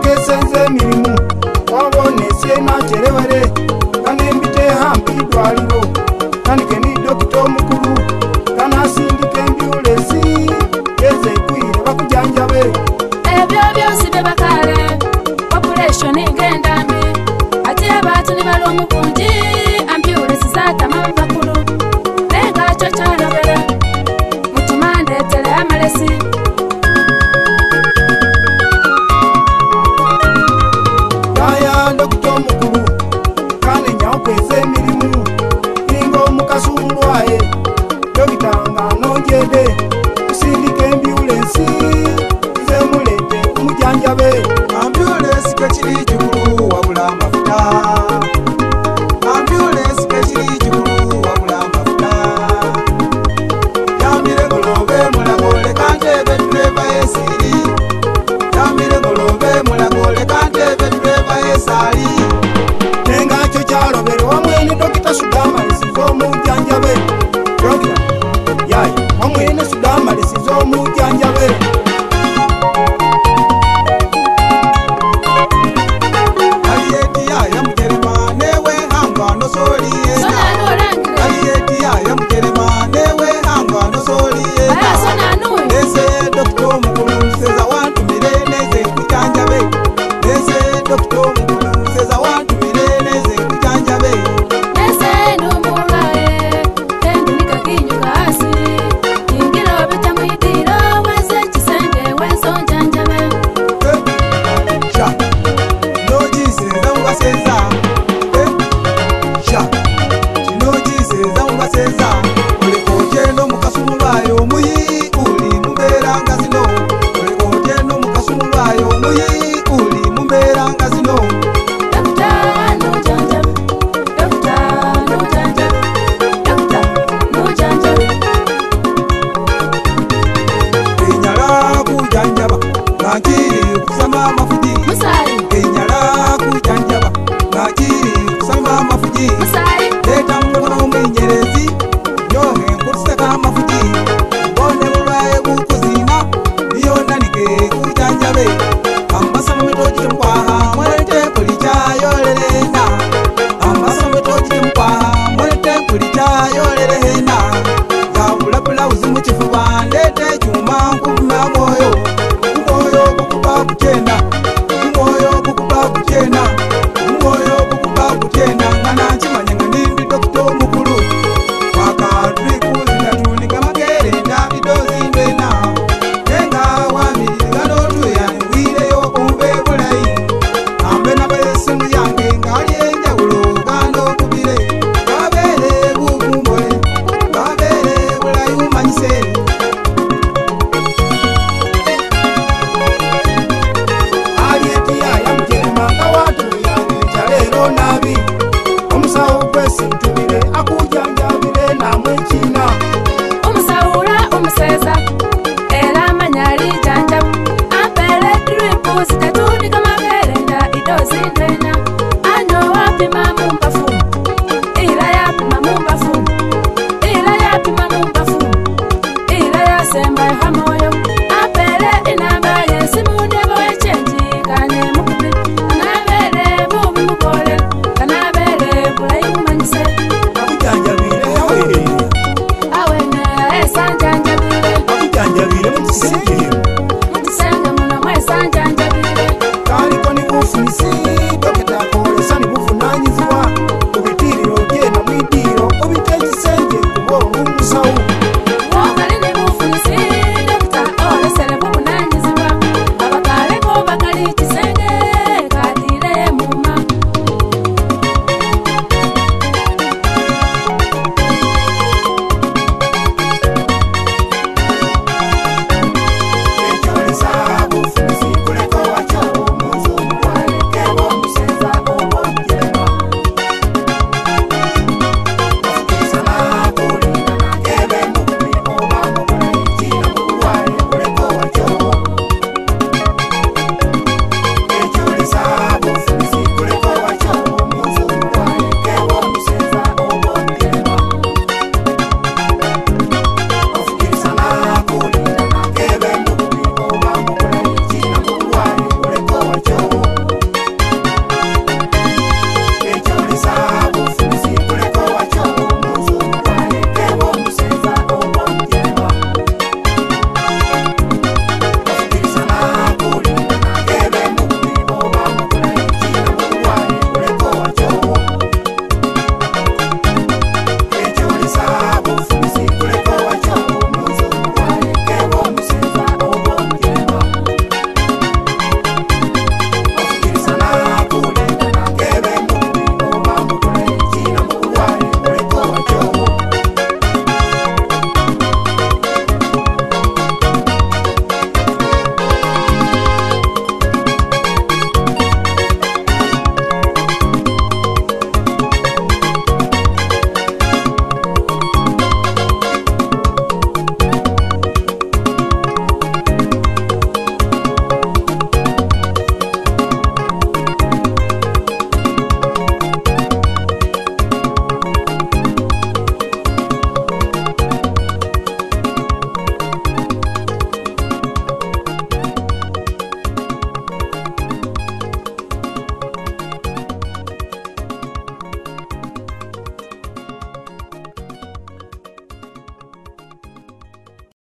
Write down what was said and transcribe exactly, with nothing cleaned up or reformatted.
yesenze mirimu wabone siena cherewere kane mbite hambi dwaliro kane keni dokito mukuru kana sindike mbiulesi yeze kwire bakujanjabe ebyo byose bebakale population igendambi ati abantu ni balomu kunji ambulance zata mama bakuru lenga chacharabera mutumande tele amalesi kaya dokito mukuru kane nyakweze mirimu ingo mukasumbwaye dokitanga nojede usindike ambulance zemulete umujanjabe ambulance kachiri jukuru wabula mafuta ambulance kachiri jukuru wabula mafuta yamire golobe mulagole kante bedreva esiri yamire golobe mulagole kante bedreva esari nenga cho charobere wamwene dokita sudama lisizo mujanjabe dokita yai wamwene sudama lisizo mujanjabe Hariet ya mkerema newe hangwa no soli ena Hariet ya mkerema newe hangwa no soli ena Nese dokito mukuru seza wantu mireleze kujanjabe Nese dokito mukuru seza wantu mireleze kujanjabe nese numulae tendi nikakinyu kasi ingiro bita mwidiro wese chisenge wenso janjabe Sha Noji seza unga seza Sha Noji seza unga seza Ule kojeno mukasumulayo muyi uli mubera ngazino Ule kojeno mukasumulayo muyi uli mubera ngazino Doctor no janjabe Doctor no janjabe Doctor no janjabe Kenyala kujanjaba Nakiri kusama mafuji musari Kenyala kujanjaba Nakiri kusama mafuji musari Leta mkono mwenyerezi Nyohe kutusaka mafuji Mbone mulaye kukuzina Niyo nanike kujanjabe Ambasa mwetoji mkwaha Mwete kulicha yolelena Ambasa mwetoji mkwaha Mwete kulicha yolelena Zaulapula uzimu chifuwa Ndete chuma kuma moyo Umoyo kukuba kuchena Umoyo kukuba kuchena Umoyo kukuba kuchena Ngana chimanyanga nindi dokito mukuru Wakadri kuzina tunika makerenda idozi ndena Nenga wamiriga notu yani wile yo kumbe bulai Ambe na besemu yange ngali enja ulo gano kubile Kabele bukumbole Kabele bulai umanyise Hariet ya mkerema kawatu yange chalero nabi omusawo kwesi ntubire akujanjabire namwe china umusawura umuseza era amanyali janjabu apere dripu zitatunika makerenda idozi ndena ano wapima mumbafu ila yapima mumbafu ila yapima mumbafu ila yasemba hamoyo apere inamba yesimudebo echenji kane mukubi kanabere bubi mukole kanabere bulayi mumanyise akujanjabire yawe awene esanjanjabire akujanjabire mutisenge mutisenge muno mwesanjanjabire kaliko ni bufunisi